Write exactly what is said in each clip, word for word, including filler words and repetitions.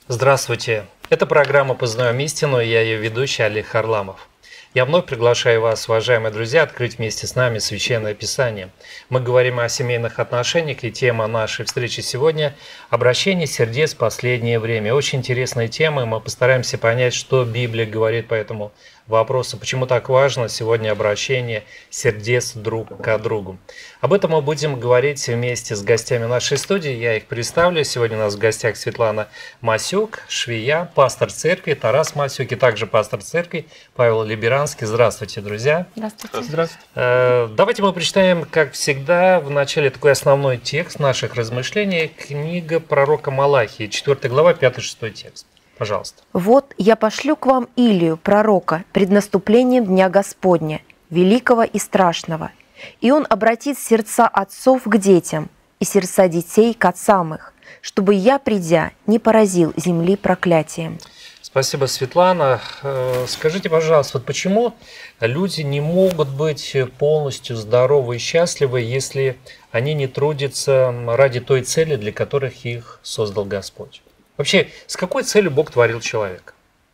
Здравствуйте! Это программа «Познаем истину», и я ее ведущий Олег Харламов. Я вновь приглашаю вас, уважаемые друзья, открыть вместе с нами Священное Писание. Мы говорим о семейных отношениях, и тема нашей встречи сегодня – обращение сердец в последнее время. Очень интересная тема, и мы постараемся понять, что Библия говорит по этому вопросу, почему так важно сегодня обращение сердец друг к другу. Об этом мы будем говорить вместе с гостями нашей студии. Я их представлю. Сегодня у нас в гостях Светлана Масюк, швея, пастор церкви, Тарас Масюк, и также пастор церкви Павел Либеранский. Здравствуйте, друзья. Здравствуйте. Здравствуйте. Давайте мы прочитаем, как всегда, в начале такой основной текст наших размышлений. Книга пророка Малахии, четвёртая глава, пятый-шестой текст. Пожалуйста. «Вот я пошлю к вам Илию, пророка, пред наступлением Дня Господня, великого и страшного, и он обратит сердца отцов к детям и сердца детей к отцам их, чтобы я, придя, не поразил земли проклятием». Спасибо, Светлана. Скажите, пожалуйста, вот почему люди не могут быть полностью здоровы и счастливы, если они не трудятся ради той цели, для которых их создал Господь? Вообще, с какой целью Бог творил человека?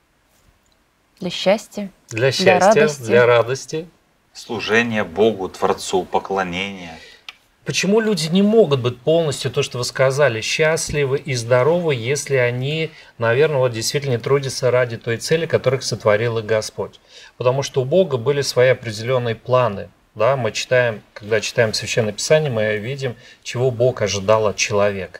Для счастья. Для счастья, для радости. Для радости. Служение Богу, Творцу, поклонение. Почему люди не могут быть полностью, то, что вы сказали, счастливы и здоровы, если они, наверное, вот действительно трудятся ради той цели, которых сотворил их Господь? Потому что у Бога были свои определенные планы. Да? Мы читаем, когда читаем Священное Писание, мы видим, чего Бог ожидал от человека.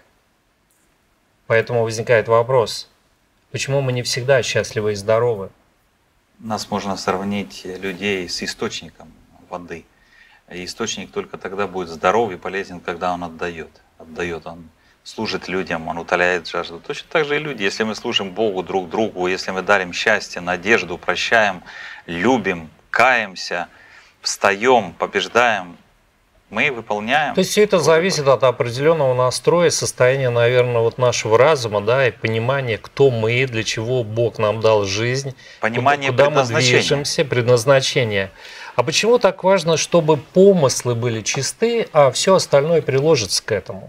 Поэтому возникает вопрос, почему мы не всегда счастливы и здоровы? Нас можно сравнить людей с источником воды. И источник только тогда будет здоров и полезен, когда он отдает. Отдает, он служит людям, он утоляет жажду. Точно так же и люди. Если мы служим Богу друг другу, если мы дарим счастье, надежду, прощаем, любим, каемся, встаем, побеждаем, мы выполняем. То есть все это зависит от определенного настроя, состояния, наверное, вот нашего разума, да, и понимания, кто мы, для чего Бог нам дал жизнь, понимание куда мы предназначения. движемся, предназначение. А почему так важно, чтобы помыслы были чисты, а все остальное приложится к этому?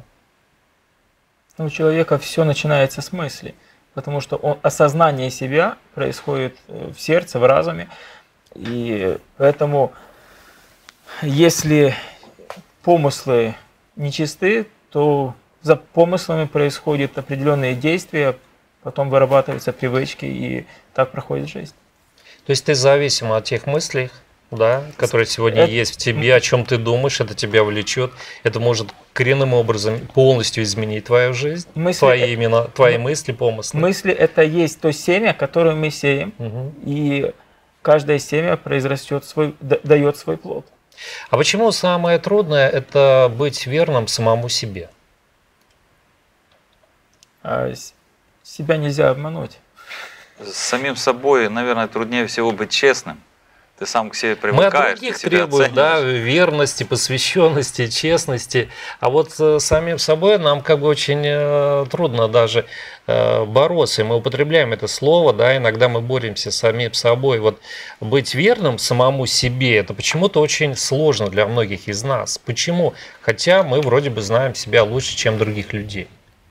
У человека все начинается с мысли, потому что он, осознание себя происходит в сердце, в разуме, и поэтому, если помыслы нечисты, то за помыслами происходят определенные действия, потом вырабатываются привычки, и так проходит жизнь. То есть ты зависим от тех мыслей, да, которые сегодня это... есть в тебе, о чем ты думаешь, это тебя влечет, это может коренным образом полностью изменить твою жизнь, мысли, твои, именно, твои мысли, помыслы. Мысли – это есть то семя, которое мы сеем, угу. И каждое семя произрастет свой, дает свой плод. А почему самое трудное – это быть верным самому себе? А себя нельзя обмануть. С самим собой, наверное, труднее всего быть честным. Ты сам к себе привыкаешь. Мы от других требуем, да, верности, посвященности, честности. А вот с самим собой нам как бы очень э, трудно даже э, бороться. И мы употребляем это слово, да, иногда мы боремся с самим собой. Вот быть верным самому себе, это почему-то очень сложно для многих из нас. Почему? Хотя мы вроде бы знаем себя лучше, чем других людей.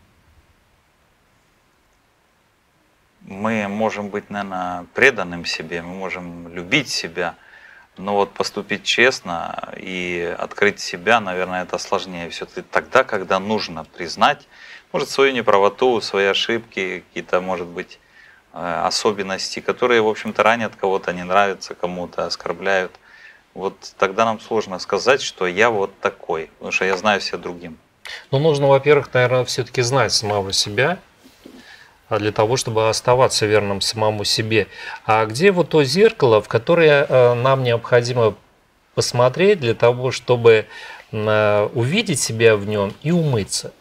Мы можем быть, наверное, преданным себе, мы можем любить себя, но вот поступить честно и открыть себя, наверное, это сложнее все-таки тогда, когда нужно признать, может, свою неправоту, свои ошибки, какие-то, может быть, особенности, которые, в общем-то, ранят кого-то, не нравятся кому-то, оскорбляют. Вот тогда нам сложно сказать, что я вот такой, потому что я знаю себя другим. Ну, нужно, во-первых, наверное, все-таки знать самого себя, для того, чтобы оставаться верным самому себе. А где вот то зеркало, в которое нам необходимо посмотреть для того, чтобы увидеть себя в нем и умыться?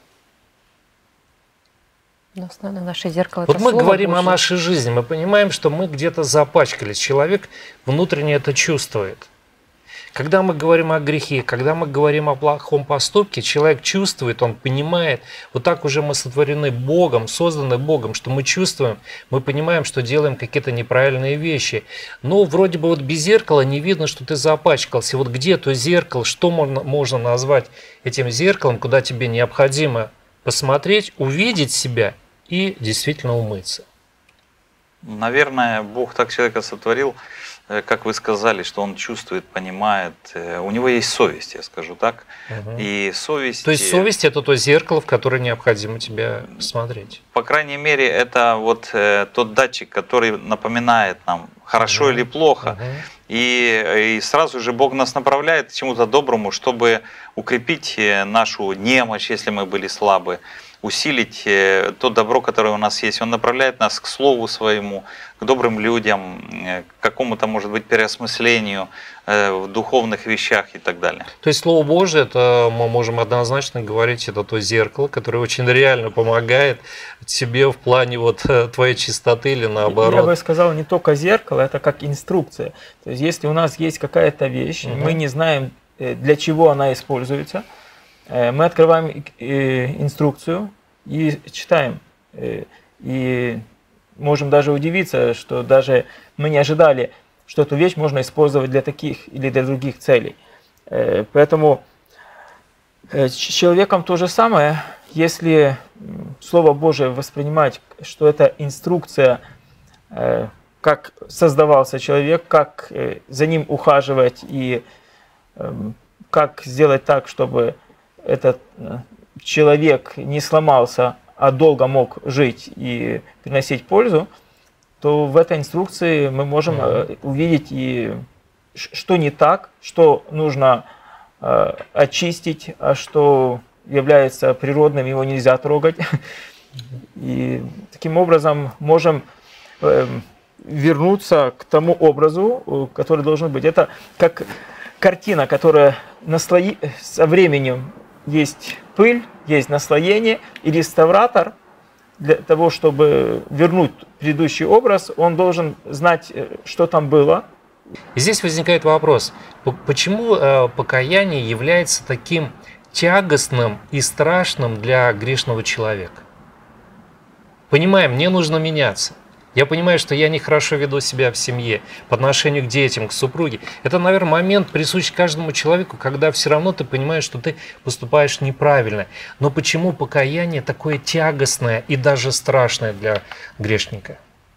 Ну, основное наше зеркало. Вот это мы говорим Божие. о нашей жизни, мы понимаем, что мы где-то запачкались. Человек внутренне это чувствует. Когда мы говорим о грехе, когда мы говорим о плохом поступке, человек чувствует, он понимает. Вот так уже мы сотворены Богом, созданы Богом, что мы чувствуем, мы понимаем, что делаем какие-то неправильные вещи. Но вроде бы вот без зеркала не видно, что ты запачкался. Вот где то зеркало, что можно, можно назвать этим зеркалом, куда тебе необходимо посмотреть, увидеть себя и действительно умыться? Наверное, Бог так человека сотворил, как вы сказали, что он чувствует, понимает. У него есть совесть, я скажу так. Угу. И совесть... То есть совесть – это то зеркало, в которое необходимо тебя смотреть? По крайней мере, это вот э, тот датчик, который напоминает нам, хорошо угу. или плохо. Угу. И, и сразу же Бог нас направляет к чему-то доброму, чтобы укрепить нашу немощь, если мы были слабы, усилить то добро, которое у нас есть. Он направляет нас к Слову Своему, к добрым людям, к какому-то, может быть, переосмыслению в духовных вещах и так далее. То есть Слово Божие, это мы можем однозначно говорить, это то зеркало, которое очень реально помогает тебе в плане вот твоей чистоты или наоборот. Я бы сказал, не только зеркало, это как инструкция. То есть если у нас есть какая-то вещь, угу. мы не знаем, для чего она используется, мы открываем инструкцию и читаем. И можем даже удивиться, что даже мы не ожидали, что эту вещь можно использовать для таких или для других целей. Поэтому с человеком то же самое. Если Слово Божие воспринимать, что это инструкция, как создавался человек, как за ним ухаживать и как сделать так, чтобы этот человек не сломался, а долго мог жить и приносить пользу, то в этой инструкции мы можем mm-hmm. увидеть, и что не так, что нужно э, очистить, а что является природным, его нельзя трогать. Mm-hmm. И таким образом можем э, вернуться к тому образу, который должен быть. Это как картина, которая наслои... со временем есть пыль, есть наслоение, и реставратор для того, чтобы вернуть предыдущий образ, он должен знать, что там было. И здесь возникает вопрос, почему покаяние является таким тягостным и страшным для грешного человека? Понимаем, мне нужно меняться. Я понимаю, что я нехорошо веду себя в семье, по отношению к детям, к супруге. Это, наверное, момент, присущий каждому человеку, когда все равно ты понимаешь, что ты поступаешь неправильно. Но почему покаяние такое тягостное и даже страшное для грешника?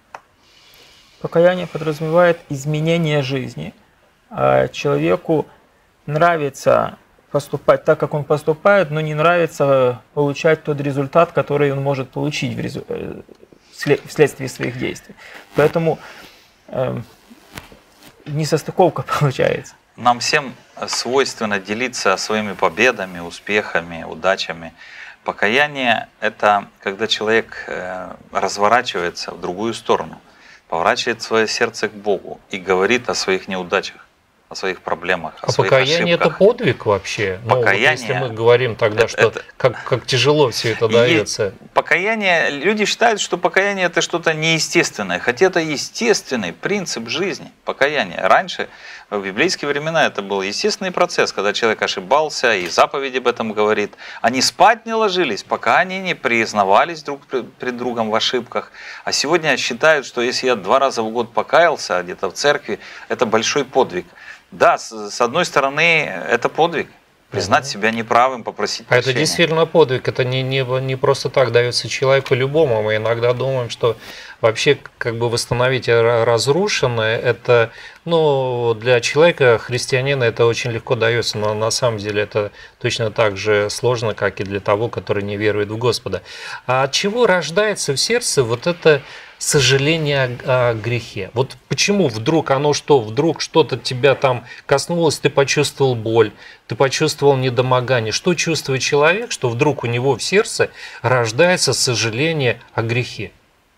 Покаяние подразумевает изменение жизни. Человеку нравится поступать так, как он поступает, но не нравится получать тот результат, который он может получить в результате. Вследствие своих действий. Поэтому э, несостыковка получается. Нам всем свойственно делиться своими победами, успехами, удачами. Покаяние – это когда человек э, разворачивается в другую сторону, поворачивает свое сердце к Богу и говорит о своих неудачах, о своих проблемах, о а своих покаяние ошибках. Это подвиг вообще? Покаяние, ну, вот если мы говорим тогда, это, что это, как, как тяжело все это дается. Покаяние, люди считают, что покаяние это что-то неестественное, хотя это естественный принцип жизни. Покаяние. Раньше, в библейские времена, это был естественный процесс, когда человек ошибался, и заповедь об этом говорит. Они спать не ложились, пока они не признавались друг пред другом в ошибках. А сегодня считают, что если я два раза в год покаялся где-то в церкви, это большой подвиг. Да, с одной стороны, это подвиг. Признать себя неправым, попросить прощения. А это действительно подвиг. Это не, не, не просто так дается человеку любому. Мы иногда думаем, что вообще как бы восстановить разрушенное, это ну, для человека, христианина, это очень легко дается. Но на самом деле это точно так же сложно, как и для того, который не верует в Господа. А от чего рождается в сердце вот это сожаление о, о грехе? Вот почему вдруг оно что, вдруг что-то тебя там коснулось, ты почувствовал боль, ты почувствовал недомогание. Что чувствует человек, что вдруг у него в сердце рождается сожаление о грехе?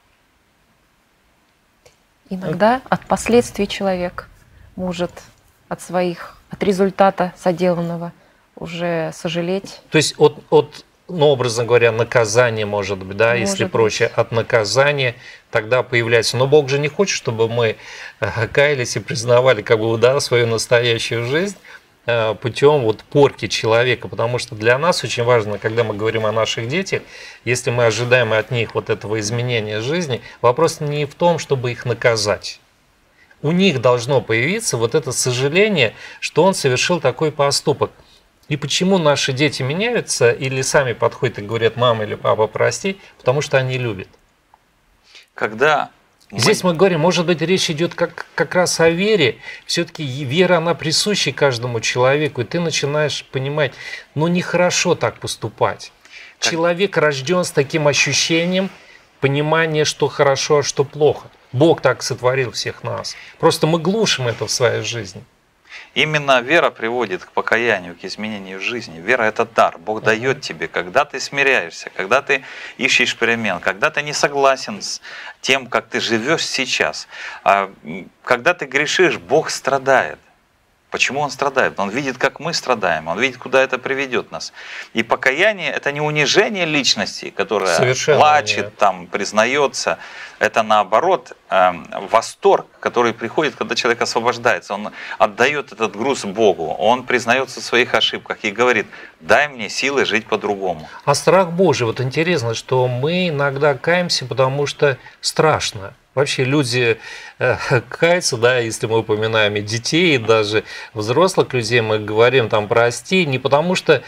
Иногда от последствий человек может от своих, от результата соделанного уже сожалеть. То есть от, от ну, образно говоря, наказание, может быть, да, может если быть. проще, от наказания тогда появляется. Но Бог же не хочет, чтобы мы каялись и признавали, как бы, да, свою настоящую жизнь путем вот порки человека, потому что для нас очень важно, когда мы говорим о наших детях, если мы ожидаем от них вот этого изменения жизни, вопрос не в том, чтобы их наказать. У них должно появиться вот это сожаление, что он совершил такой поступок. И почему наши дети меняются или сами подходят и говорят: мама или папа, прости, потому что они любят. Когда Здесь мы говорим, может быть, речь идет как, как раз о вере. Все-таки вера, она присуща каждому человеку, и ты начинаешь понимать, ну нехорошо так поступать. Так. Человек рожден с таким ощущением понимания, что хорошо, а что плохо. Бог так сотворил всех нас. Просто мы глушим это в своей жизни. Именно вера приводит к покаянию, к изменению жизни. Вера – это дар. Бог дает тебе, когда ты смиряешься, когда ты ищешь перемен, когда ты не согласен с тем, как ты живешь сейчас. А когда ты грешишь, Бог страдает. Почему Он страдает? Он видит, как мы страдаем, Он видит, куда это приведет нас. И покаяние – это не унижение личности, которая Совершенно плачет, нет. там, признается. Это наоборот э, восторг, который приходит, когда человек освобождается. Он отдает этот груз Богу, он признается в своих ошибках и говорит: дай мне силы жить по-другому. А страх Божий, вот интересно, что мы иногда каемся, потому что страшно. Вообще люди э, каются, да, если мы упоминаем и детей, и даже взрослых людей, мы говорим там прости, не потому что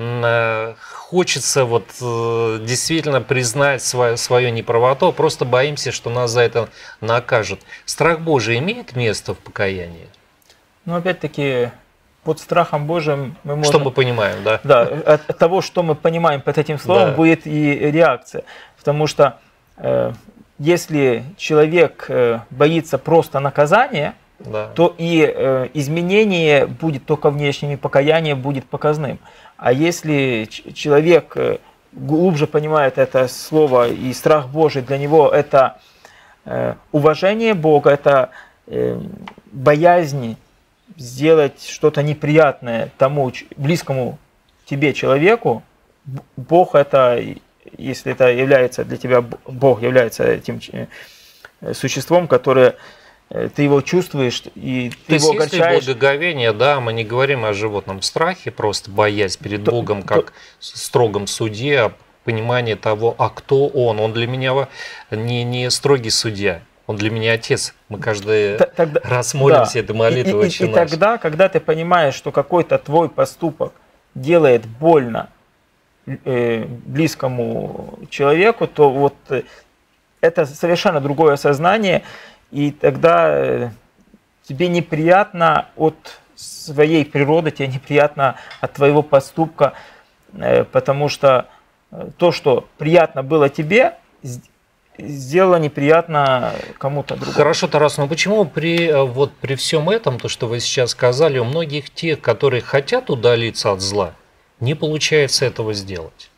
э, хочется вот э, действительно признать свою, свою неправоту, просто боимся, что нас за это накажут. Страх Божий имеет место в покаянии? Но опять-таки под страхом Божьим мы можем... Что мы понимаем, да? Да, от того, что мы понимаем под этим словом, Да. будет и реакция. Потому что э, если человек э, боится просто наказания, Да. то и э, изменение будет только внешним, и покаяние будет показным. А если ч- человек э, глубже понимает это слово, и страх Божий для него это э, уважение Бога, это э, боязнь сделать что-то неприятное тому ч- близкому тебе человеку, Б- Бог это, если это является для тебя, Б- Бог является этим ч- э, существом, которое э, ты его чувствуешь и ты То есть, его если огорчаешь. благоговение, да, мы не говорим о животном страхе, просто боясь перед То- Богом, то- как строгом судье, а понимание того, а кто Он. Он для меня во- не, не строгий судья, Он для меня отец. Мы каждый Т- тогда- раз молимся да. этой молитвой И, и- «Отче и наш». тогда, когда ты понимаешь, что какой-то твой поступок делает больно э, близкому человеку, то вот э, это совершенно другое сознание, и тогда э, тебе неприятно от своей природы, тебе неприятно от твоего поступка, э, потому что э, то, что приятно было тебе, с- сделало неприятно кому-то другому. Хорошо, Тарас, но почему при, э, вот, при всем этом, то, что вы сейчас сказали, у многих тех, которые хотят удалиться от зла, не получается этого сделать?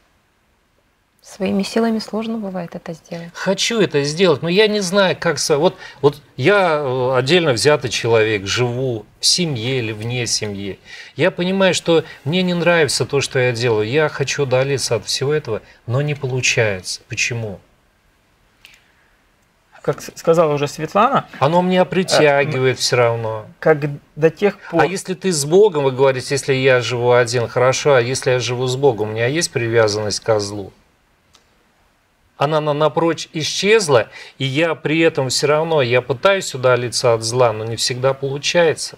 Своими силами сложно бывает это сделать. Хочу это сделать, но я не знаю, как... со- Вот, вот я э, отдельно взятый человек, живу в семье или вне семьи. Я понимаю, что мне не нравится то, что я делаю. Я хочу удалиться от всего этого, но не получается. Почему? Как с- сказала уже Светлана, Оно меня притягивает все равно. как до тех пор... А если ты с Богом, вы говорите, если я живу один, хорошо, а если я живу с Богом, у меня есть привязанность к злу? Она на- напрочь исчезла, и я при этом все равно, я пытаюсь удалиться от зла, но не всегда получается.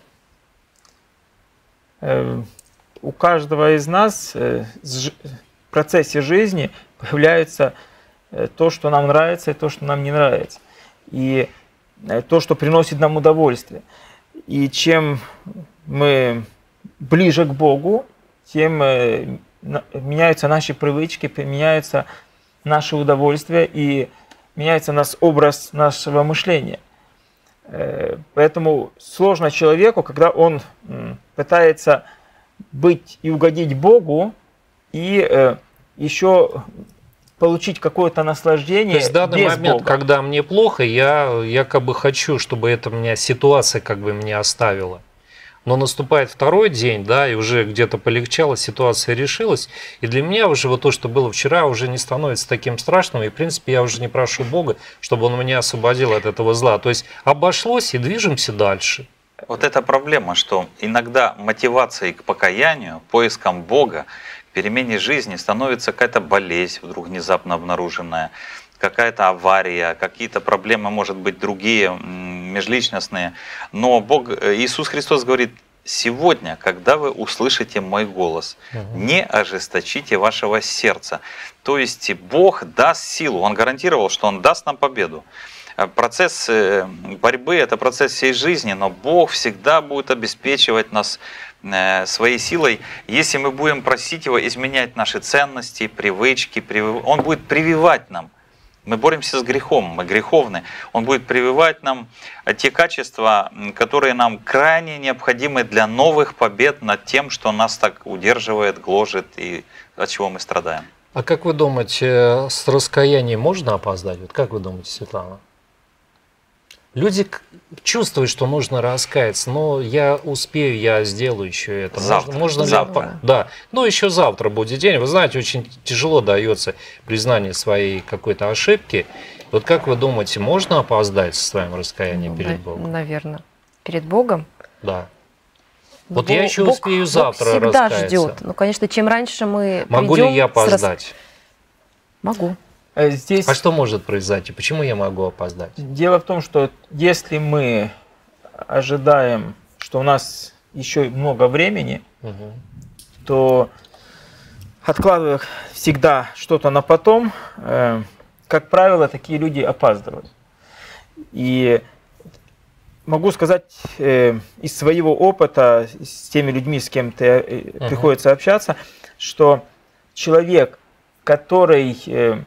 э, у каждого из нас э, с жи- в процессе жизни появляется э, то, что нам нравится, и то, что нам не нравится. И э, то, что приносит нам удовольствие. И чем мы ближе к Богу, тем э, на- меняются наши привычки, меняются наши удовольствия и меняется наш образ нашего мышления. Э, Поэтому сложно человеку, когда он м, пытается быть и угодить Богу, и э, еще получить какое-то наслаждение То есть в данный без момент, Бога. когда мне плохо, я, я как бы хочу, чтобы эта меня ситуация как бы меня оставила. Но наступает второй день, да, и уже где-то полегчало, ситуация решилась. И для меня уже вот то, что было вчера, уже не становится таким страшным. И, в принципе, я уже не прошу Бога, чтобы Он меня освободил от этого зла. То есть обошлось и движемся дальше. Вот эта проблема, что иногда мотивацией к покаянию, поиском Бога, к перемене жизни становится какая-то болезнь вдруг внезапно обнаруженная, какая-то авария, какие-то проблемы, может быть, другие, м, межличностные. Но Бог, Иисус Христос говорит, сегодня, когда вы услышите мой голос, угу. не ожесточите вашего сердца. То есть Бог даст силу, Он гарантировал, что Он даст нам победу. Процесс борьбы – это процесс всей жизни, но Бог всегда будет обеспечивать нас своей силой, если мы будем просить Его изменять наши ценности, привычки, привив... Он будет прививать нам. Мы боремся с грехом, мы греховны. Он будет прививать нам те качества, которые нам крайне необходимы для новых побед над тем, что нас так удерживает, гложет и от чего мы страдаем. А как вы думаете, с раскаянием можно опоздать? Вот как вы думаете, Светлана? Люди чувствуют, что нужно раскаяться, но я успею, я сделаю еще это. Завтра. Можно, можно завтра. Ли... Да, но еще завтра будет день. Вы знаете, очень тяжело дается признание своей какой-то ошибки. Вот как вы думаете, можно опоздать со своим раскаянием ну, перед Богом? Наверное. Перед Богом? Да. Вот Бог, я еще Бог, успею Бог завтра всегда раскаяться. ждет. Ну, конечно, чем раньше мы Могу ли я опоздать? Рас... Могу. Здесь... А что может произойти? Почему я могу опоздать? Дело в том, что если мы ожидаем, что у нас еще много времени, угу. то откладывая всегда что-то на потом, э, как правило, такие люди опаздывают. И могу сказать э, из своего опыта с теми людьми, с кем ты, э, угу. приходится общаться, что человек, который... Э,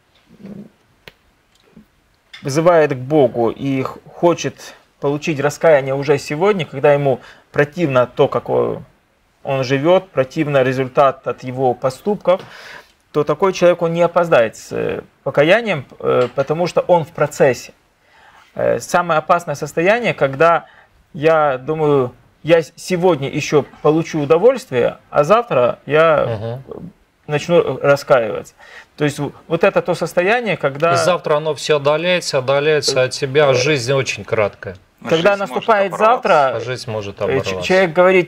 вызывает к Богу и хочет получить раскаяние уже сегодня, когда ему противно то, как он живет, противно результат от его поступков, то такой человек, он не опоздает с покаянием, потому что он в процессе. Самое опасное состояние, когда я думаю, я сегодня еще получу удовольствие, а завтра я угу. начну раскаиваться. То есть вот это то состояние, когда... И завтра оно все отдаляется, отдаляется от тебя, а жизнь очень краткая. Когда жизнь наступает завтра, а жизнь может оборваться. Человек говорит,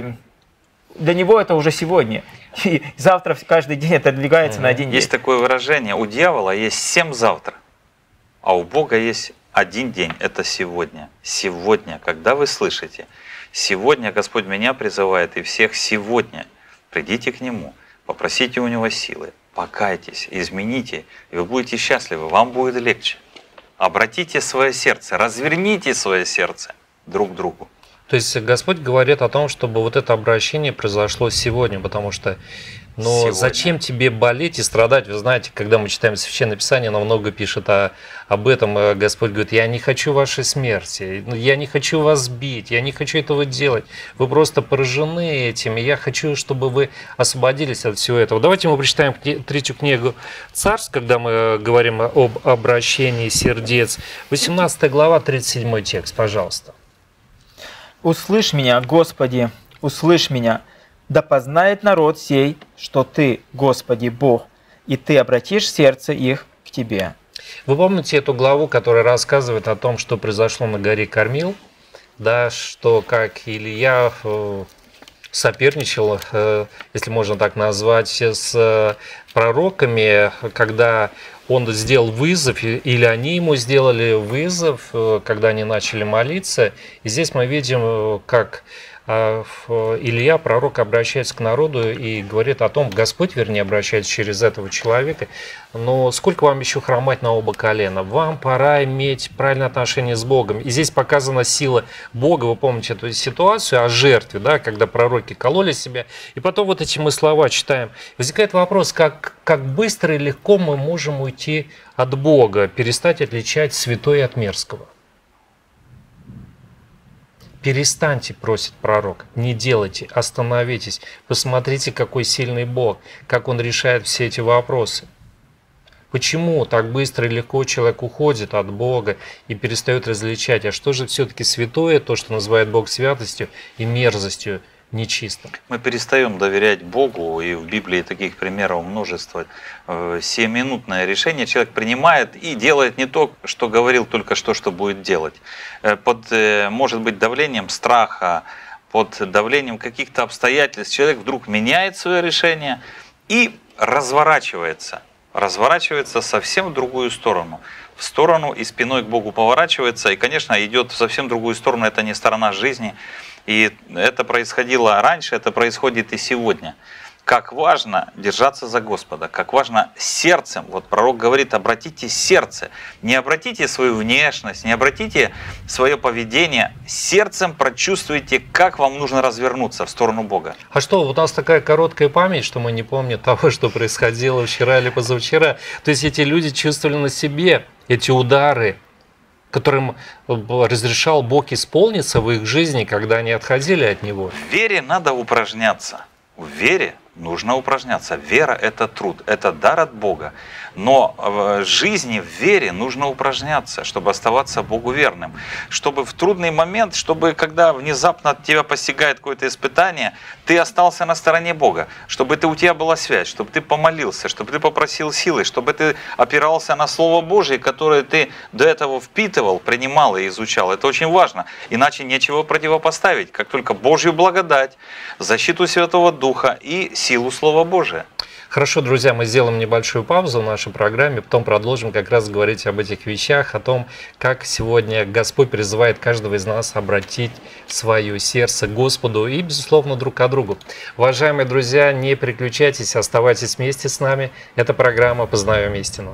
для него это уже сегодня. И завтра каждый день это двигается mm-hmm. на один день. Есть такое выражение, у дьявола есть семь завтра, а у Бога есть один день, это сегодня. Сегодня, когда вы слышите, сегодня Господь меня призывает и всех сегодня, придите к Нему, попросите у Него силы. Покайтесь, измените, и вы будете счастливы, вам будет легче. Обратите свое сердце, разверните свое сердце друг к другу. То есть Господь говорит о том, чтобы вот это обращение произошло сегодня, потому что но сегодня. Зачем тебе болеть и страдать? Вы знаете, когда мы читаем Священное Писание, оно много пишет о, об этом. Господь говорит, я не хочу вашей смерти, я не хочу вас бить, я не хочу этого делать. Вы просто поражены этим, и я хочу, чтобы вы освободились от всего этого. Давайте мы прочитаем третью книгу Царств, когда мы говорим об обращении сердец. восемнадцатая глава, тридцать седьмой текст, пожалуйста. «Услышь меня, Господи, услышь меня, да познает народ сей, что Ты, Господи, Бог, и Ты обратишь сердце их к Тебе». Вы помните эту главу, которая рассказывает о том, что произошло на горе Кормил? Да, что как Илья соперничал, если можно так назвать, с пророками, когда он сделал вызов, или они ему сделали вызов, когда они начали молиться. И здесь мы видим, как Илья, пророк, обращается к народу и говорит о том, Господь, вернее, обращается через этого человека, но сколько вам еще хромать на оба колена? Вам пора иметь правильное отношение с Богом. И здесь показана сила Бога. Вы помните эту ситуацию о жертве, да, когда пророки кололи себя. И потом вот эти мы слова читаем. Возникает вопрос, как, как быстро и легко мы можем уйти от Бога, перестать отличать святое от мерзкого. Перестаньте, просит пророк, не делайте, остановитесь, посмотрите, какой сильный Бог, как Он решает все эти вопросы. Почему так быстро и легко человек уходит от Бога и перестает различать, а что же все-таки святое, то, что называет Бог святостью и мерзостью, нечисто? Мы перестаем доверять Богу, и в Библии таких примеров множество. Семиминутное решение человек принимает и делает не то, что говорил только что, что будет делать. Под, может быть, давлением страха, под давлением каких-то обстоятельств человек вдруг меняет свое решение и разворачивается. Разворачивается совсем в другую сторону. В сторону и спиной к Богу поворачивается. И, конечно, идет в совсем другую сторону. Это не сторона жизни. И это происходило раньше, это происходит и сегодня. Как важно держаться за Господа, как важно сердцем. Вот пророк говорит, обратите сердце. Не обратите свою внешность, не обратите свое поведение. Сердцем прочувствуйте, как вам нужно развернуться в сторону Бога. А что, у нас такая короткая память, что мы не помним того, что происходило вчера или позавчера. То есть эти люди чувствовали на себе эти удары, которым разрешал Бог исполниться в их жизни, когда они отходили от Него. В вере надо упражняться. В вере нужно упражняться. Вера – это труд, это дар от Бога. Но в жизни, в вере нужно упражняться, чтобы оставаться Богу верным. Чтобы в трудный момент, чтобы когда внезапно тебя постигает какое-то испытание, ты остался на стороне Бога. Чтобы ты, у тебя была связь, чтобы ты помолился, чтобы ты попросил силы, чтобы ты опирался на Слово Божие, которое ты до этого впитывал, принимал и изучал. Это очень важно. Иначе нечего противопоставить. Как только Божью благодать, защиту Святого Духа и силу Слова Божия. Хорошо, друзья, мы сделаем небольшую паузу в нашей программе, потом продолжим как раз говорить об этих вещах, о том, как сегодня Господь призывает каждого из нас обратить свое сердце к Господу и, безусловно, друг к другу. Уважаемые друзья, не переключайтесь, оставайтесь вместе с нами. Это программа «Познаем истину».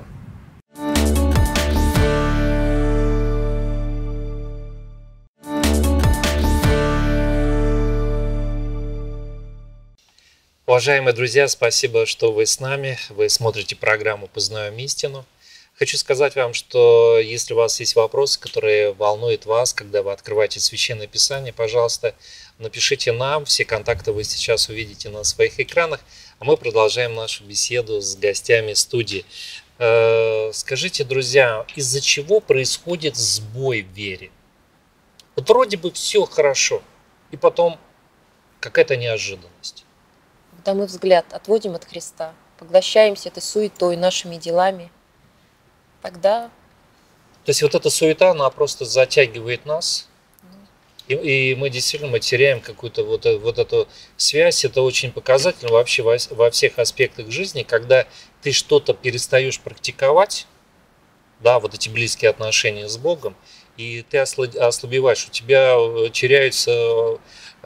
Уважаемые друзья, спасибо, что вы с нами. Вы смотрите программу «Познаем истину». Хочу сказать вам, что если у вас есть вопросы, которые волнуют вас, когда вы открываете Священное Писание, пожалуйста, напишите нам. Все контакты вы сейчас увидите на своих экранах. А мы продолжаем нашу беседу с гостями студии. Скажите, друзья, из-за чего происходит сбой в вере? Вот вроде бы все хорошо, и потом какая-то неожиданность. Когда мы взгляд отводим от Христа, поглощаемся этой суетой, нашими делами, тогда... То есть вот эта суета, она просто затягивает нас, и, и мы действительно мы теряем какую-то вот, вот эту связь. Это очень показательно вообще во, во всех аспектах жизни, когда ты что-то перестаешь практиковать, да, вот эти близкие отношения с Богом, и ты ослабеваешь, у тебя теряются...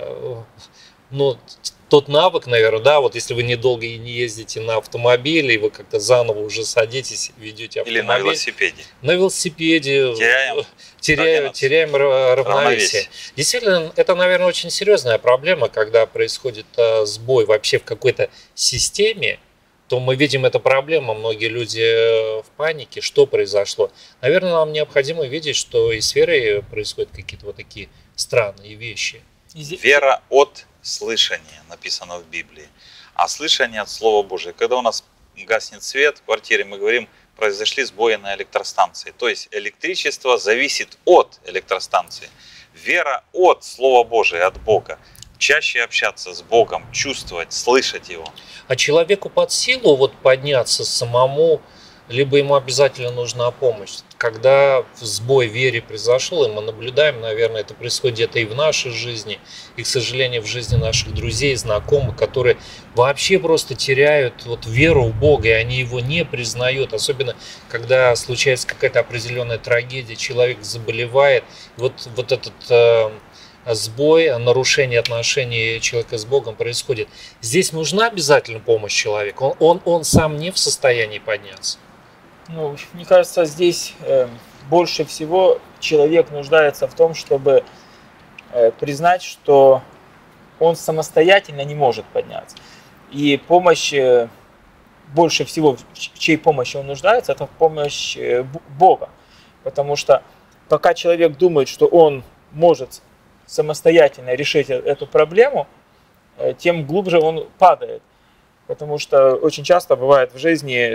Ну, тот навык, наверное, да, вот если вы недолго и не ездите на автомобиле, и вы как-то заново уже садитесь, ведете автомобиль. Или на велосипеде. На велосипеде. Теряем, теряем, теряем равновесие. равновесие. Действительно, это, наверное, очень серьезная проблема, когда происходит сбой вообще в какой-то системе, то мы видим эту проблему, многие люди в панике, что произошло. Наверное, нам необходимо видеть, что и с верой происходят какие-то вот такие странные вещи. Вера от слышания написано в Библии, а слышание от Слова Божия. Когда у нас гаснет свет в квартире, мы говорим, произошли сбои на электростанции. То есть электричество зависит от электростанции. Вера от Слова Божия, от Бога. Чаще общаться с Богом, чувствовать, слышать Его. А человеку под силу вот подняться самому, либо ему обязательно нужна помощь. Когда сбой в вере произошел, и мы наблюдаем, наверное, это происходит где-то и в нашей жизни, и, к сожалению, в жизни наших друзей, знакомых, которые вообще просто теряют вот веру в Бога, и они его не признают. Особенно, когда случается какая-то определенная трагедия, человек заболевает. Вот, вот этот э, сбой, нарушение отношений человека с Богом происходит. Здесь нужна обязательно помощь человека. Он, он, он сам не в состоянии подняться. Ну, мне кажется, здесь э, больше всего человек нуждается в том, чтобы э, признать, что он самостоятельно не может подняться. И помощь, э, больше всего, в чьей помощи он нуждается, это помощь э, Бога. Потому что пока человек думает, что он может самостоятельно решить эту проблему, э, тем глубже он падает. Потому что очень часто бывает в жизни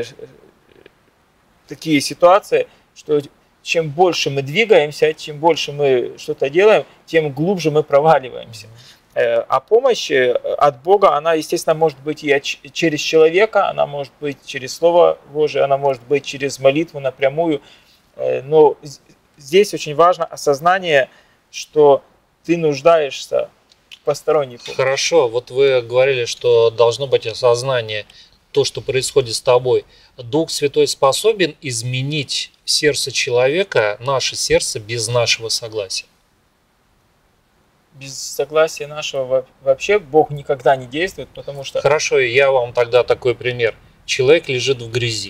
такие ситуации, что чем больше мы двигаемся, чем больше мы что-то делаем, тем глубже мы проваливаемся. А помощь от Бога, она, естественно, может быть и через человека, она может быть через Слово Божие, она может быть через молитву напрямую. Но здесь очень важно осознание, что ты нуждаешься в посторонней помощи. Хорошо, вот вы говорили, что должно быть осознание то, что происходит с тобой. Дух Святой способен изменить сердце человека, наше сердце, без нашего согласия? без согласия нашего вообще Бог никогда не действует, потому что... Хорошо, я вам тогда такой пример. Человек лежит в грязи.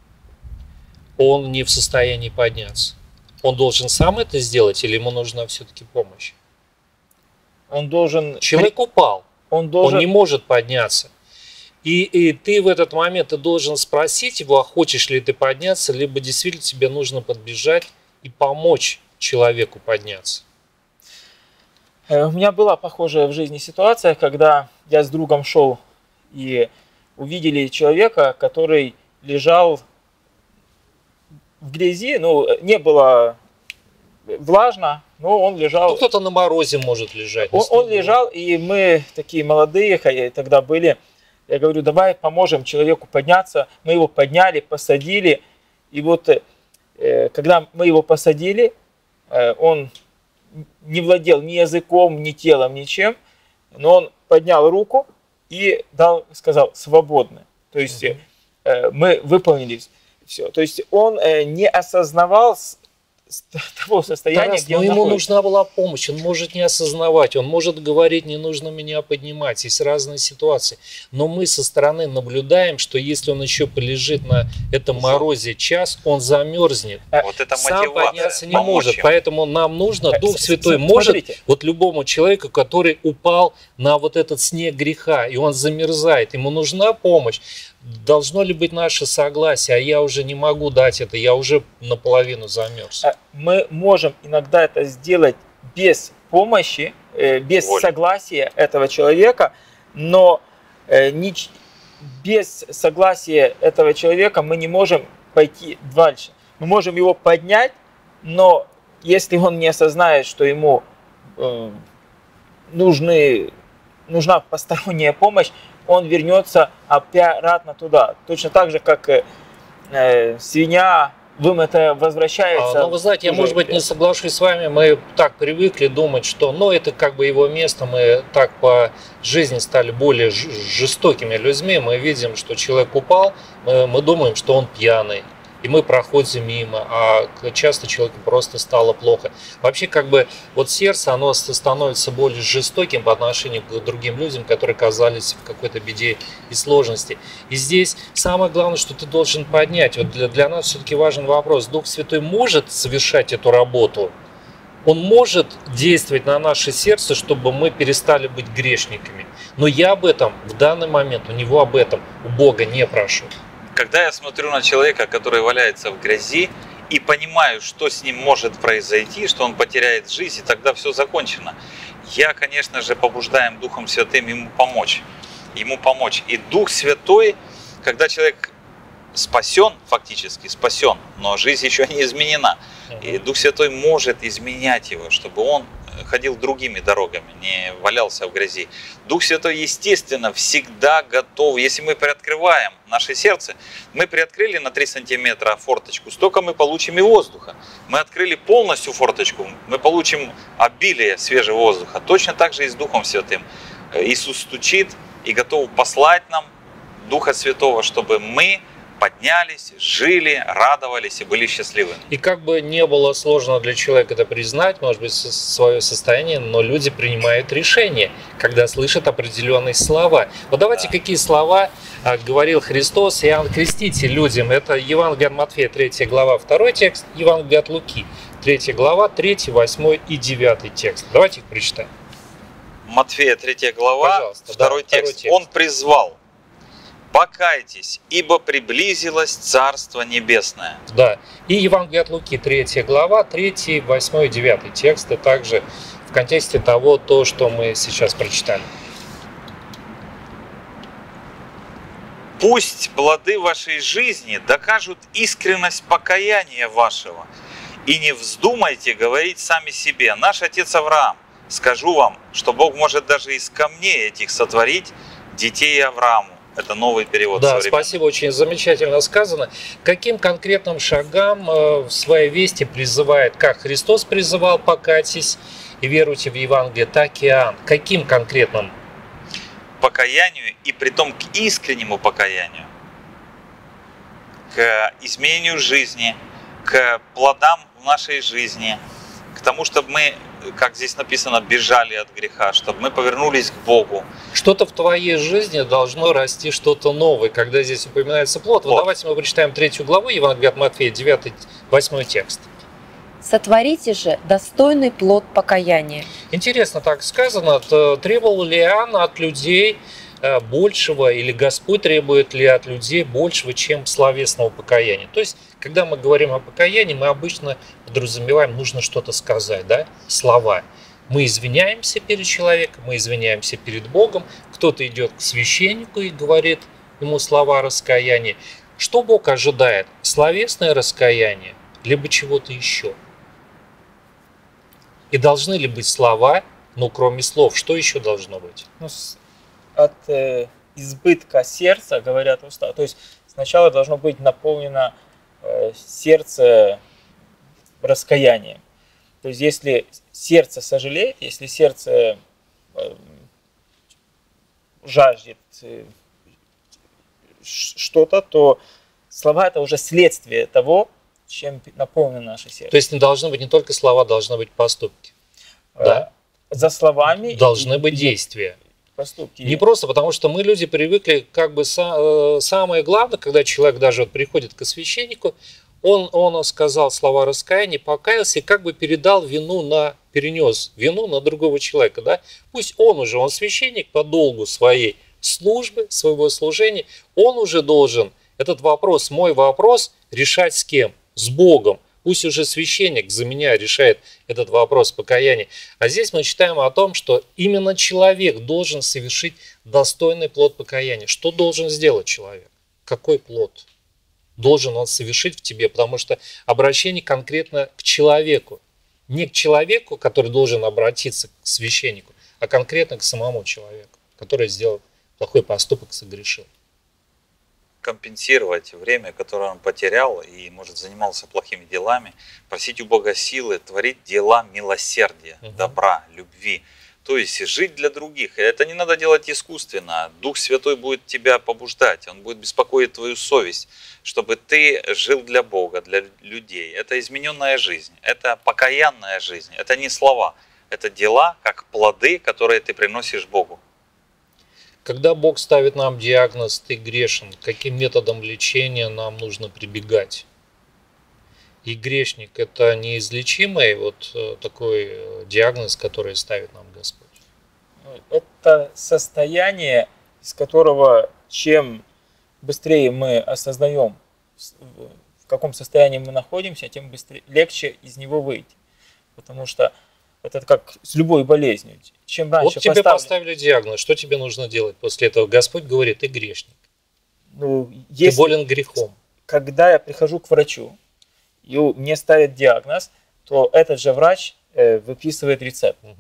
Он не в состоянии подняться. Он должен сам это сделать или ему нужна все-таки помощь? Он должен... Человек упал. Он, должен... он не может подняться. И, и ты в этот момент ты должен спросить его, а хочешь ли ты подняться, либо действительно тебе нужно подбежать и помочь человеку подняться. У меня была похожая в жизни ситуация, когда я с другом шел и увидели человека, который лежал в грязи, ну, не было влажно, но он лежал... Ну, кто-то на морозе может лежать. Он, он лежал, и мы такие молодые тогда были. Я говорю, давай поможем человеку подняться. Мы его подняли, посадили. И вот э, когда мы его посадили, э, он не владел ни языком, ни телом, ничем. Но он поднял руку и дал, сказал, свободны. То есть э, мы выполнили все. То есть он э, не осознавал того состояния, Тарас, где но он ему находится. нужна была помощь, он может не осознавать, он может говорить, не нужно меня поднимать, есть разные ситуации. Но мы со стороны наблюдаем, что если он еще полежит на этом морозе час, он замерзнет. Вот это Сам мотивация. подняться не Помочь может, ему. поэтому нам нужно, Дух С- Святой с- может, смотрите. вот любому человеку, который упал на вот этот снег греха, и он замерзает, ему нужна помощь. Должно ли быть наше согласие, а я уже не могу дать это, я уже наполовину замерз. Мы можем иногда это сделать без помощи, э, без Воля. согласия этого человека, но э, нич- без согласия этого человека мы не можем пойти дальше. Мы можем его поднять, но если он не осознает, что ему э, нужны, нужна посторонняя помощь, он вернется обратно туда. Точно так же, как э, э, свинья вымытая возвращается. А, ну, вы знаете, я, уже- может быть, не соглашусь с вами. Мы так привыкли думать, что, ну, это как бы его место. Мы так по жизни стали более ж- жестокими людьми. Мы видим, что человек упал, мы, мы думаем, что он пьяный. И мы проходим мимо, а часто человеку просто стало плохо. Вообще, как бы, вот сердце, оно становится более жестоким по отношению к другим людям, которые оказались в какой-то беде и сложности. И здесь самое главное, что ты должен поднять. Вот для, для нас все-таки важен вопрос. Дух Святой может совершать эту работу? Он может действовать на наше сердце, чтобы мы перестали быть грешниками. Но я об этом в данный момент, у него об этом, у Бога не прошу. Когда я смотрю на человека, который валяется в грязи, и понимаю, что с ним может произойти, что он потеряет жизнь, и тогда все закончено, я, конечно же, побуждаем Духом Святым ему помочь. Ему помочь. И Дух Святой, когда человек спасен, фактически спасен, но жизнь еще не изменена, и Дух Святой может изменять его, чтобы он ходил другими дорогами, не валялся в грязи. Дух Святой, естественно, всегда готов. Если мы приоткрываем наше сердце, мы приоткрыли на три сантиметра форточку, столько мы получим и воздуха. Мы открыли полностью форточку, мы получим обилие свежего воздуха. Точно так же и с Духом Святым. Иисус стучит и готов послать нам Духа Святого, чтобы мы поднялись, жили, радовались и были счастливы. И как бы не было сложно для человека это признать, может быть, свое состояние, но люди принимают решения, когда слышат определенные слова. Вот давайте, да. Какие слова а, говорил Христос, Иоанн Креститель людям. Это Евангелие от Матфея, третья глава, второй текст, Евангелие от Луки, третья глава, третий, восьмой и девятый текст. Давайте их прочитаем. Матфея, третья глава, Пожалуйста, второй, да, текст. второй текст. Он призвал: покайтесь, ибо приблизилось Царство Небесное. Да. И Евангелие от Луки, третья глава, третий, восьмой и девятый тексты также в контексте того, то, что мы сейчас прочитали. Пусть плоды вашей жизни докажут искренность покаяния вашего. И не вздумайте говорить сами себе: наш отец Авраам. Скажу вам, что Бог может даже из камней этих сотворить детей Аврааму. Это новый перевод. Да, спасибо, очень замечательно сказано. Каким конкретным шагам в своей вести призывает, как Христос призывал: покайтесь и веруйте в Евангелие, так и Иоанн. Каким конкретным? Покаянию, и притом к искреннему покаянию, к изменению жизни, к плодам в нашей жизни, к тому, чтобы мы как здесь написано, бежали от греха, чтобы мы повернулись к Богу. Что-то в твоей жизни должно расти, что-то новое, когда здесь упоминается плод. Вот, вот давайте мы прочитаем третью главу Евангелия от Матфея, девятый, восьмой текст. «Сотворите же достойный плод покаяния». Интересно так сказано, требовал ли Иоанн от людей большего, или Господь требует ли от людей большего, чем словесного покаяния? То есть, когда мы говорим о покаянии, мы обычно подразумеваем, нужно что-то сказать, да, слова. Мы извиняемся перед человеком, мы извиняемся перед Богом, кто-то идет к священнику и говорит ему слова раскаяния. Что Бог ожидает? Словесное раскаяние, либо чего-то еще? И должны ли быть слова, ну, кроме слов, что еще должно быть? Ну, от э, избытка сердца говорят уста. То есть сначала должно быть наполнено э, сердце раскаянием. То есть если сердце сожалеет, если сердце э, жаждет э, что-то, то слова это уже следствие того, чем наполнено наше сердце. То есть не должны быть не только слова, должны быть поступки. Э, да? За словами должны и, быть и действия. Поступки. Не просто, потому что мы, люди, привыкли, как бы са, самое главное, когда человек даже вот приходит к священнику, он, он сказал слова раскаяния, покаялся и как бы передал вину на, перенес вину на другого человека. Да? Пусть он уже, он священник по долгу своей службы, своего служения, он уже должен этот вопрос, мой вопрос, решать с кем? С Богом. Пусть уже священник за меня решает этот вопрос покаяния. А здесь мы читаем о том, что именно человек должен совершить достойный плод покаяния. Что должен сделать человек? Какой плод должен он совершить в тебе? Потому что обращение конкретно к человеку. Не к человеку, который должен обратиться к священнику, а конкретно к самому человеку, который сделал плохой поступок, согрешил. Компенсировать время, которое он потерял и, может, занимался плохими делами, просить у Бога силы, творить дела милосердия, угу. добра, любви. То есть жить для других. И это не надо делать искусственно. Дух Святой будет тебя побуждать, Он будет беспокоить твою совесть, чтобы ты жил для Бога, для людей. Это измененная жизнь, это покаянная жизнь, это не слова, это дела, как плоды, которые ты приносишь Богу. Когда Бог ставит нам диагноз «ты грешен», каким методом лечения нам нужно прибегать? И грешник – это неизлечимый вот такой диагноз, который ставит нам Господь? Это состояние, из которого чем быстрее мы осознаем, в каком состоянии мы находимся, тем быстрее, легче из него выйти. Потому что это как с любой болезнью. Чем раньше вот тебе поставлен... поставили диагноз, что тебе нужно делать после этого? Господь говорит, ты грешник, ну, если... ты болен грехом. Когда я прихожу к врачу, и мне ставят диагноз, то этот же врач э, выписывает рецепт. Угу.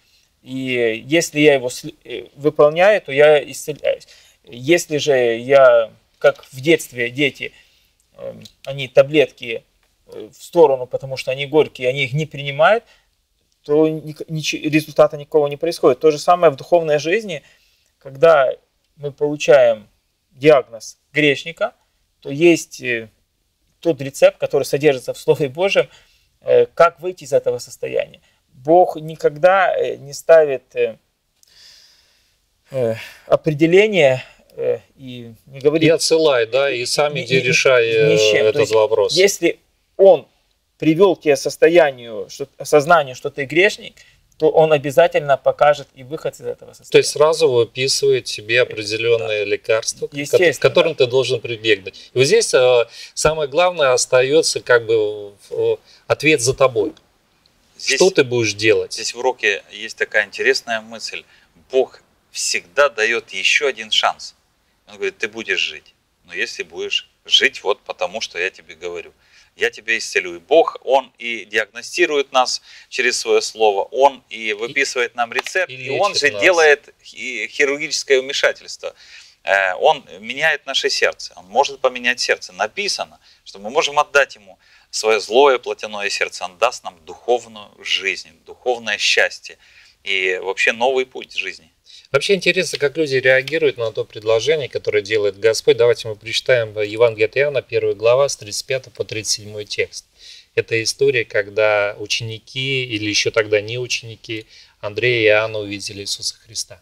И если я его выполняю, то я исцеляюсь. Если же я, как в детстве дети, э, они таблетки в сторону, потому что они горькие, они их не принимают, то результата никакого не происходит. То же самое в духовной жизни, когда мы получаем диагноз грешника, то есть тот рецепт, который содержится в Слове Божьем, как выйти из этого состояния. Бог никогда не ставит определение и не говорит... И отсылай, да, и сам иди решай этот вопрос. Если Он привел тебя к состоянию, что, осознанию, что ты грешник, то он обязательно покажет и выход из этого состояния. То есть сразу выписывает тебе определенные да. лекарства, к которым да. ты должен прибегнуть. И вот здесь самое главное остается как бы ответ за тобой. Здесь, что ты будешь делать? Здесь в уроке есть такая интересная мысль. Бог всегда дает еще один шанс. Он говорит, ты будешь жить. Но если будешь жить вот потому, что я тебе говорю. Я тебя исцелю. И Бог, Он и диагностирует нас через свое слово, Он и выписывает нам рецепт, и, и Он же нас. делает хирургическое вмешательство. Он меняет наше сердце, Он может поменять сердце. Написано, что мы можем отдать Ему свое злое плотяное сердце. Он даст нам духовную жизнь, духовное счастье и вообще новый путь жизни. Вообще интересно, как люди реагируют на то предложение, которое делает Господь. Давайте мы прочитаем Евангелие от Иоанна, первая глава, с тридцать пятого по тридцать седьмой текст. Это история, когда ученики, или еще тогда не ученики, Андрей и Иоанна увидели Иисуса Христа.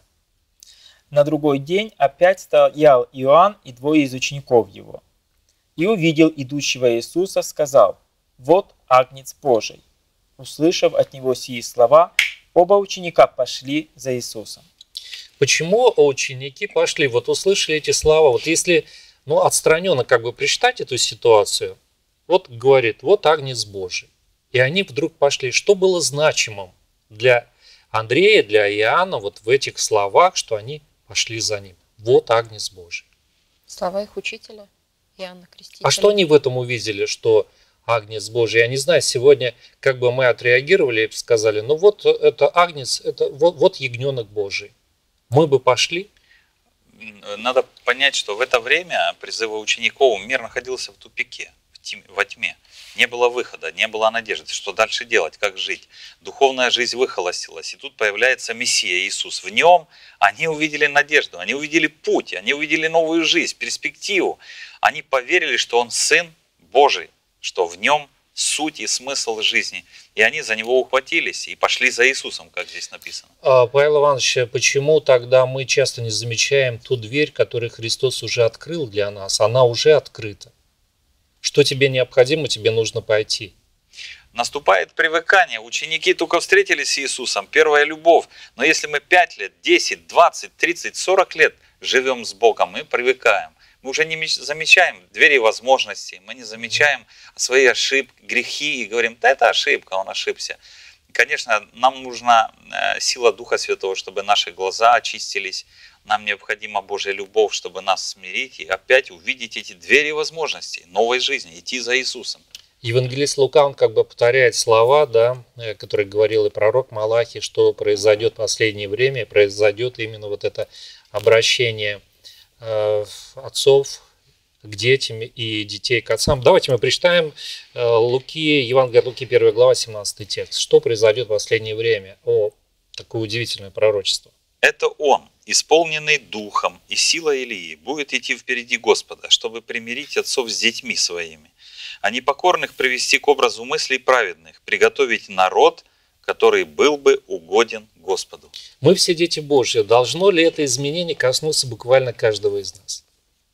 На другой день опять стоял Иоанн и двое из учеников его. И увидел идущего Иисуса, сказал: «Вот Агнец Божий». Услышав от него сии слова, оба ученика пошли за Иисусом. Почему ученики пошли? Вот услышали эти слова. Вот если ну, отстраненно как бы прочитать эту ситуацию, вот говорит, вот Агнец Божий. И они вдруг пошли. Что было значимым для Андрея, для Иоанна вот в этих словах, что они пошли за ним? Вот Агнец Божий. Слова их учителя Иоанна Крестителя. А что они в этом увидели, что Агнец Божий? Я не знаю, сегодня как бы мы отреагировали и сказали, ну вот это Агнец, это вот, вот ягненок Божий. Мы бы пошли. Надо понять, что в это время призыва учеников мир находился в тупике, в тьме, во тьме. Не было выхода, не было надежды. Что дальше делать, как жить? Духовная жизнь выхолостилась. И тут появляется Мессия Иисус. В нем они увидели надежду, они увидели путь, они увидели новую жизнь, перспективу. Они поверили, что Он Сын Божий, что в нем суть и смысл жизни. И они за него ухватились и пошли за Иисусом, как здесь написано. Павел Иванович, почему тогда мы часто не замечаем ту дверь, которую Христос уже открыл для нас? Она уже открыта. Что тебе необходимо, тебе нужно пойти. Наступает привыкание. Ученики только встретились с Иисусом, первая любовь. Но если мы пять лет, десять, двадцать, тридцать, сорок лет живем с Богом, мы привыкаем. Мы уже не замечаем двери возможностей, мы не замечаем свои ошибки, грехи и говорим, да это ошибка, он ошибся. Конечно, нам нужна сила Духа Святого, чтобы наши глаза очистились. Нам необходима Божья любовь, чтобы нас смирить и опять увидеть эти двери возможностей, новой жизни, идти за Иисусом. Евангелист Лука, он как бы повторяет слова, да, которые говорил и пророк Малахий, что произойдет в последнее время, произойдет именно вот это обращение э, отцов к детям и детей к отцам. Давайте мы прочитаем э, Луки, Евангелие от Луки, первая глава, семнадцатый текст. Что произойдет в последнее время? О, такое удивительное пророчество. Это Он, исполненный духом и силой Илии, будет идти впереди Господа, чтобы примирить отцов с детьми своими, а непокорных привести к образу мыслей праведных, приготовить народ, который был бы угоден Господу. Мы все дети Божьи. Должно ли это изменение коснуться буквально каждого из нас?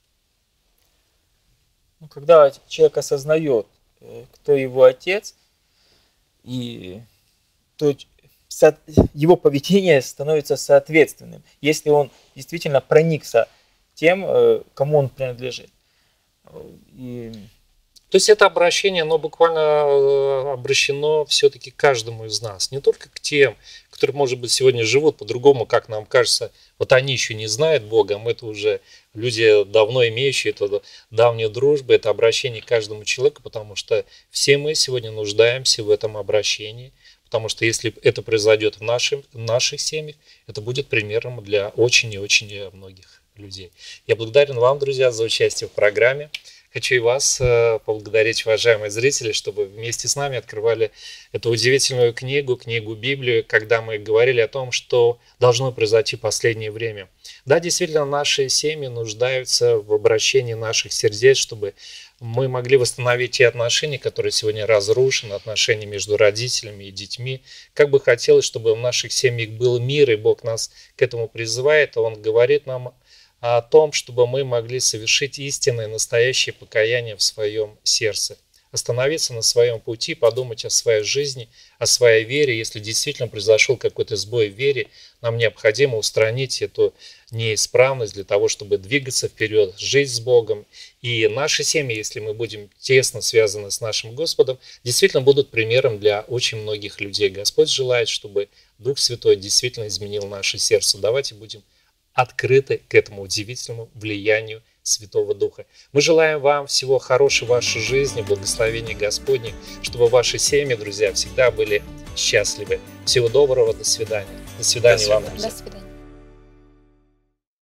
Ну, когда человек осознает, кто его отец, и то его поведение становится соответственным, если он действительно проникся тем, кому он принадлежит. И... То есть это обращение, оно буквально обращено все-таки к каждому из нас, не только к тем, которые, может быть, сегодня живут по-другому, как нам кажется, вот они еще не знают Бога, мы это уже люди, давно имеющие эту давнюю дружбу, это обращение к каждому человеку, потому что все мы сегодня нуждаемся в этом обращении. Потому что если это произойдет в, нашем, в наших семьях, это будет примером для очень и очень многих людей. Я благодарен вам, друзья, за участие в программе. Хочу и вас поблагодарить, уважаемые зрители, чтобы вместе с нами открывали эту удивительную книгу, книгу Библию, когда мы говорили о том, что должно произойти в последнее время. Да, действительно, наши семьи нуждаются в обращении наших сердец, чтобы мы могли восстановить те отношения, которые сегодня разрушены, отношения между родителями и детьми. Как бы хотелось, чтобы в наших семьях был мир, и Бог нас к этому призывает. Он говорит нам о том, чтобы мы могли совершить истинное, настоящее покаяние в своем сердце. Остановиться на своем пути, подумать о своей жизни, о своей вере. Если действительно произошел какой-то сбой в вере, нам необходимо устранить эту неисправность для того, чтобы двигаться вперед, жить с Богом. И наши семьи, если мы будем тесно связаны с нашим Господом, действительно будут примером для очень многих людей. Господь желает, чтобы Дух Святой действительно изменил наше сердце. Давайте будем открыты к этому удивительному влиянию Святого Духа. Мы желаем вам всего хорошего в вашей жизни, благословения Господних, чтобы ваши семьи, друзья, всегда были счастливы. Всего доброго, до свидания. До свидания, до свидания. вам. До свидания.